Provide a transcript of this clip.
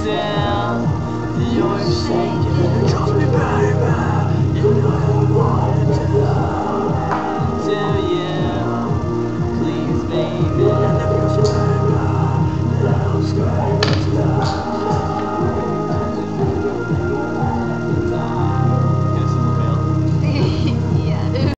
down. You're shaking. Trust me, baby. You know I wanted to love. Do you? Please, baby. And if you're screaming, then I'll scream as well.